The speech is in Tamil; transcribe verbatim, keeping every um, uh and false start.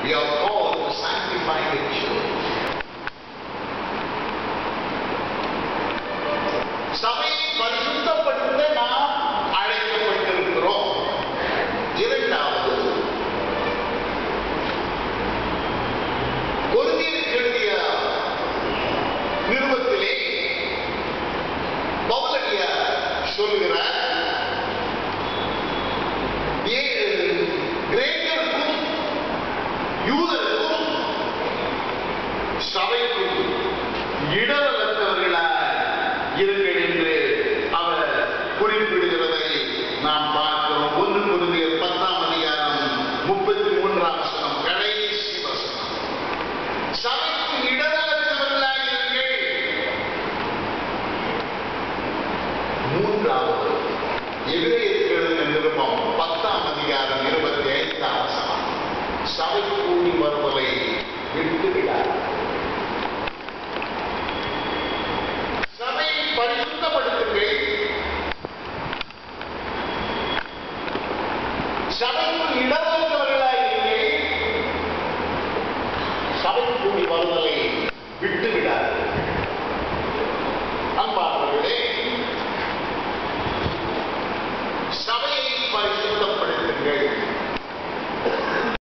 We are called to sanctify the church. சபையை பரிசுத்தப்படுத்த நாம் அழைக்கப்பட்டிருக்கிறோம். இரண்டாவது, கொரிந்தியருக்கு எழுதிய நிருபத்திலே பவுலடியார் சொல்லுகிறார், கிரேக்கருக்கும் யூதருக்கும் சபைக்கும் இடரற்றவர்களாய் இருங்கள் என்று அவர் குறிப்பிடுகிறதை நாம் பார்க்கிறோம். ஒன்று கொரிந்தியர் பத்தாம் அதிகாரம் முப்பத்தி மூன்றாம் வசனம், கடைசி வசனம். சபைக்கு இடரற்றவர்களாய் இருங்கள். மூன்றாவது, எபிரேயருக்கு எழுதின நிருபம் பத்தாம் அதிகாரம் இருபத்தி ஐந்தாம் வசனம், சபை கூடி வருவதை விட்டுவிடார். சபையை பரிசுத்தப்படுத்துங்கள். சபைக்கு இடரற்றவர்களாய் இருங்கள். சபை கூடி வருவதை